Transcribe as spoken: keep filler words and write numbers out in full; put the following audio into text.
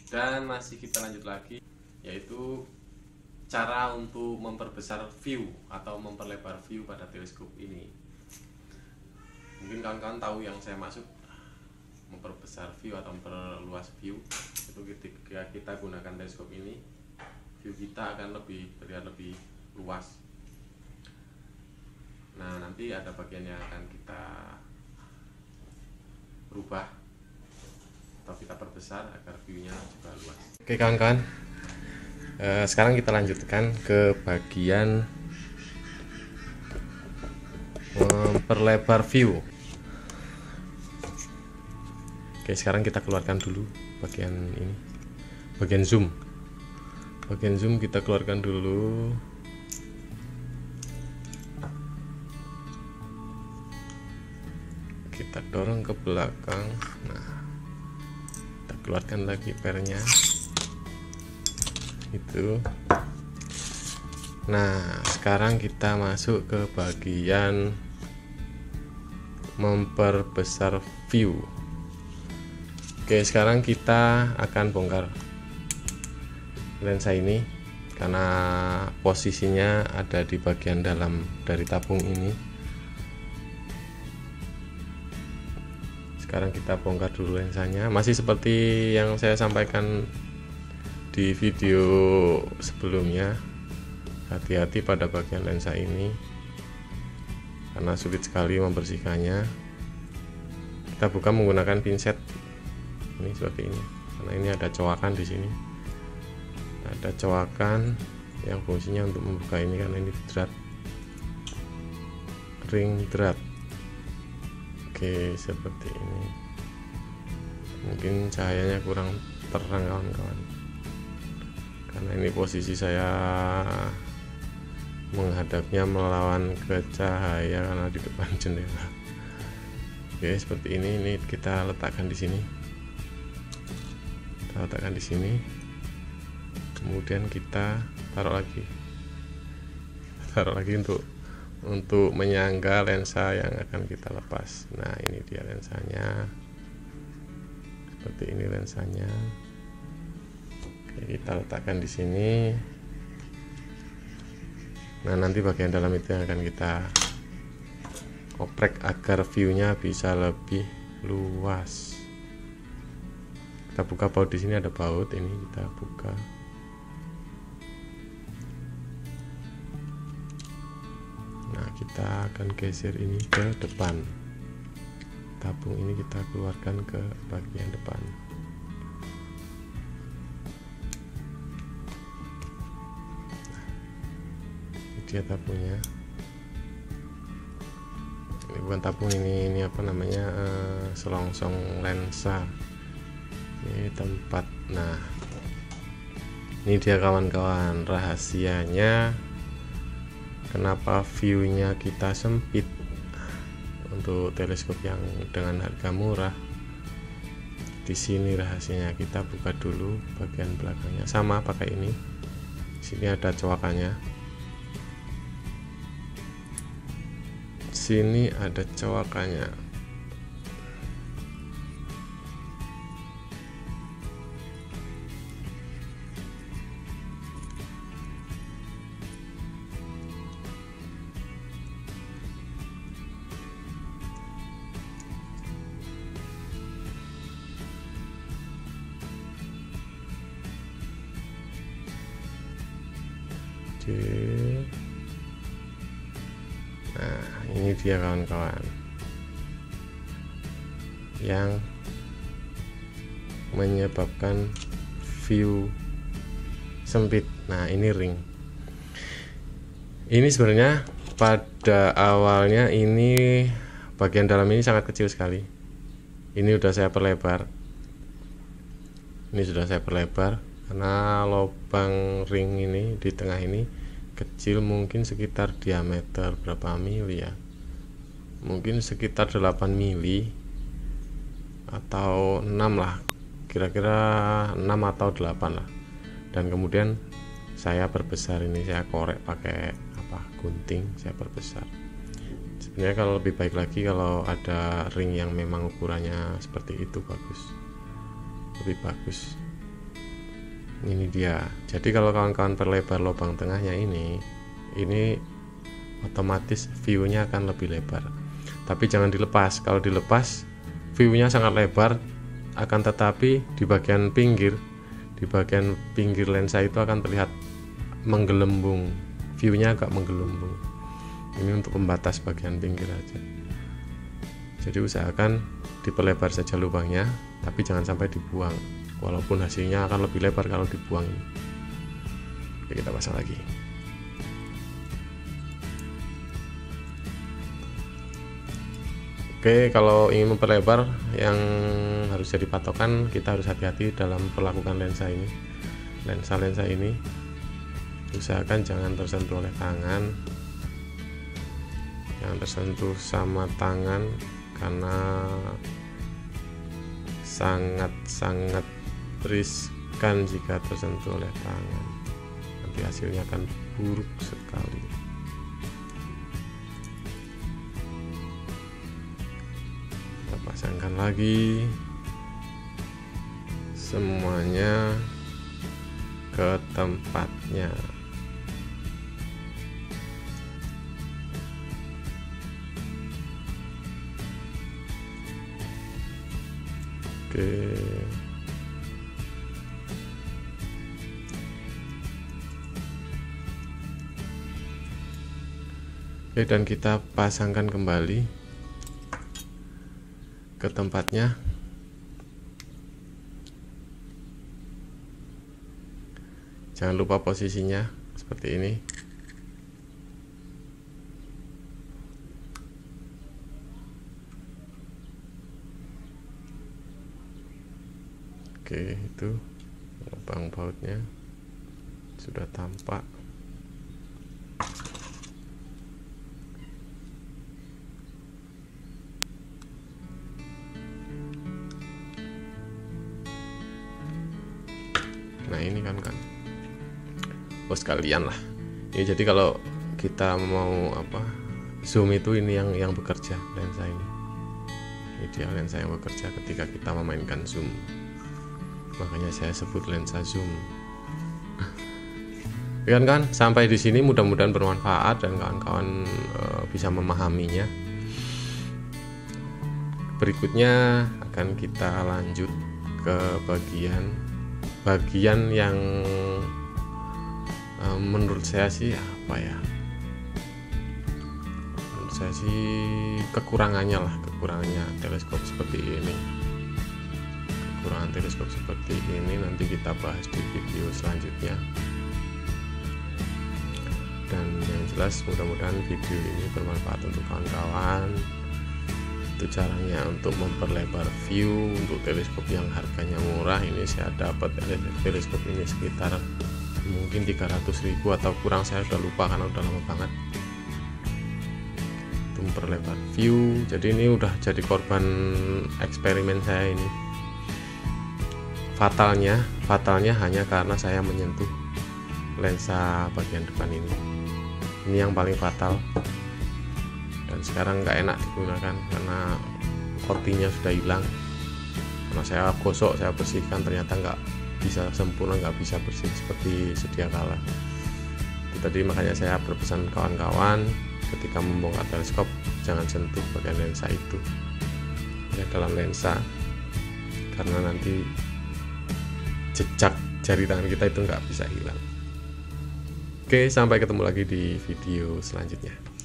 Dan masih kita lanjut lagi, yaitu cara untuk memperbesar view atau memperlebar view pada teleskop ini. Mungkin kawan-kawan tahu yang saya maksud memperbesar view atau memperluas view. Itu ketika kita gunakan teleskop ini, view kita akan lebih terlihat lebih luas. Nah, nanti ada bagian yang akan kita rubah atau kita perbesar agar view-nya juga luas. Oke kawan-kawan, eh, sekarang kita lanjutkan ke bagian memperlebar view. Oke, sekarang kita keluarkan dulu bagian ini, bagian zoom. Bagian zoom kita keluarkan dulu. Kita dorong ke belakang. Nah, kita keluarkan lagi pernya itu. Nah, sekarang kita masuk ke bagian memperbesar view. Oke, sekarang kita akan bongkar lensa ini karena posisinya ada di bagian dalam dari tabung ini. Sekarang kita bongkar dulu lensanya, masih seperti yang saya sampaikan di video sebelumnya. Hati-hati pada bagian lensa ini karena sulit sekali membersihkannya. Kita buka menggunakan pinset ini seperti ini, karena ini ada coakan di sini, ada coakan yang fungsinya untuk membuka ini karena ini drat, ring drat. Oke, seperti ini. Mungkin cahayanya kurang terang kawan-kawan, karena ini posisi saya menghadapnya melawan ke cahaya karena di depan jendela. Oke, seperti ini. Ini kita letakkan di sini. Kita letakkan di sini. Kemudian kita taruh lagi. Taruh lagi untuk untuk menyangga lensa yang akan kita lepas. Nah, ini dia lensanya. Seperti ini lensanya. Oke, kita letakkan di sini. Nah, nanti bagian dalam itu yang akan kita oprek agar view-nya bisa lebih luas. Kita buka baut di sini, ada baut ini, kita buka. Nah, kita akan geser ini ke depan. Tabung ini kita keluarkan ke bagian depan. Nah, ini dia tabungnya. Ini bukan tabung, ini ini apa namanya, uh, selongsong lensa. Ini tempat. Nah, ini dia kawan-kawan rahasianya kenapa view-nya kita sempit untuk teleskop yang dengan harga murah. Di sini rahasianya. Kita buka dulu bagian belakangnya, sama pakai ini. Di sini ada coakannya. Di sini ada coakannya. Nah, ini dia kawan-kawan yang menyebabkan view sempit. Nah, ini ring. Ini sebenarnya pada awalnya ini bagian dalam ini sangat kecil sekali. Ini sudah saya perlebar. Ini sudah saya perlebar karena lubang ring ini di tengah ini kecil, mungkin sekitar diameter berapa mili ya, mungkin sekitar delapan mili atau enam lah, kira-kira enam atau delapan lah. Dan kemudian saya perbesar ini, saya korek pakai apa, gunting, saya perbesar. Sebenarnya kalau lebih baik lagi kalau ada ring yang memang ukurannya seperti itu, bagus, lebih bagus. Ini dia. Jadi kalau kawan-kawan perlebar lubang tengahnya ini, ini otomatis view-nya akan lebih lebar. Tapi jangan dilepas. Kalau dilepas, view-nya sangat lebar, akan tetapi di bagian pinggir, di bagian pinggir lensa itu akan terlihat menggelembung. View-nya agak menggelembung. Ini untuk pembatas bagian pinggir aja. Jadi usahakan diperlebar saja lubangnya, tapi jangan sampai dibuang. Walaupun hasilnya akan lebih lebar kalau dibuang ini. Oke, kita pasang lagi. Oke, kalau ingin memperlebar, yang harus jadi patokan, kita harus hati-hati dalam perlakukan lensa ini. Lensa-lensa ini usahakan jangan tersentuh oleh tangan, jangan tersentuh sama tangan, karena sangat-sangat riskan jika tersentuh oleh tangan. Nanti hasilnya akan buruk sekali. Kita pasangkan lagi semuanya ke tempatnya. Oke. Oke, dan kita pasangkan kembali ke tempatnya. Jangan lupa posisinya seperti ini. Oke, itu lubang bautnya sudah tampak. Nah, ini kan kan oh sekalian lah ini. Jadi kalau kita mau apa zoom itu, ini yang yang bekerja lensa ini. Ini dia lensa yang bekerja ketika kita memainkan zoom. Makanya saya sebut lensa zoom. Kan kan sampai di sini mudah-mudahan bermanfaat dan kawan-kawan e, bisa memahaminya. Berikutnya akan kita lanjut ke bagian bagian yang e, menurut saya sih apa ya? Menurut saya sih kekurangannya lah, kekurangannya teleskop seperti ini. Kekurangan teleskop seperti ini nanti kita bahas di video selanjutnya. Dan yang jelas mudah-mudahan video ini bermanfaat untuk kawan-kawan. Itu caranya untuk memperlebar view untuk teleskop yang harganya murah. Ini saya dapat teleskop ini sekitar mungkin tiga ratus ribu atau kurang, saya udah lupa karena udah lama banget. Untuk memperlebar view. Jadi ini udah jadi korban eksperimen saya ini. Fatalnya, fatalnya hanya karena saya menyentuh lensa bagian depan ini. Ini yang paling fatal. Dan sekarang nggak enak digunakan karena coatingnya sudah hilang. Karena saya gosok, saya bersihkan, ternyata nggak bisa sempurna, nggak bisa bersih seperti sedia kala. Itu tadi makanya saya berpesan kawan-kawan ketika membongkar teleskop jangan sentuh bagian lensa itu ya, dalam lensa, karena nanti jejak jari tangan kita itu nggak bisa hilang. Oke, sampai ketemu lagi di video selanjutnya.